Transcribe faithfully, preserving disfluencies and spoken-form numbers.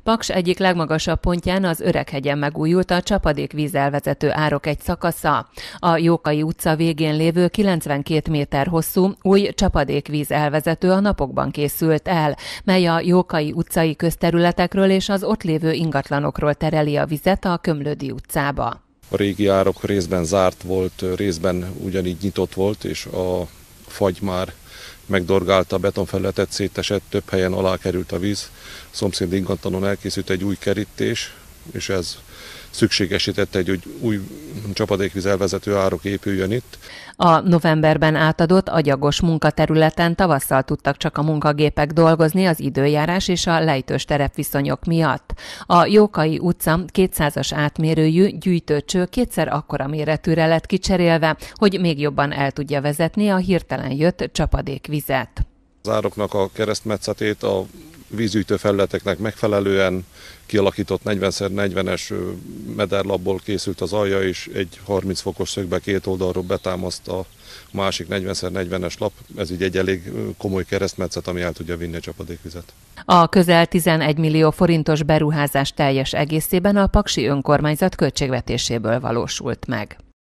Paks egyik legmagasabb pontján, az Öreghegyen megújult a csapadékvízelvezető árok egy szakasza. A Jókai utca végén lévő kilencvenkét méter hosszú új csapadékvíz elvezető a napokban készült el, mely a Jókai utcai közterületekről és az ott lévő ingatlanokról tereli a vizet a Komlódi utcába. A régi árok részben zárt volt, részben ugyanígy nyitott volt, és a fagy már megdorgálta a betonfelületet, szétesett, több helyen alá került a víz. Szomszéd ingatlanon elkészült egy új kerítés, és ez szükségesítette, hogy új csapadékvíz elvezető árok épüljön itt. A novemberben átadott agyagos munkaterületen tavasszal tudtak csak a munkagépek dolgozni az időjárás és a lejtős terepviszonyok miatt. A Jókai utca kétszázas átmérőjű gyűjtőcső kétszer akkora méretűre lett kicserélve, hogy még jobban el tudja vezetni a hirtelen jött csapadékvizet. Az ároknak a keresztmetszetét a vízgyűjtő felületeknek megfelelően kialakított negyven szer negyvenes mederlapból készült az alja, és egy harminc fokos szögbe két oldalról betámaszt a másik negyven szer negyvenes lap. Ez így egy elég komoly keresztmetszet, ami el tudja vinni a csapadékvizet. A közel tizenegy millió forintos beruházás teljes egészében a paksi önkormányzat költségvetéséből valósult meg.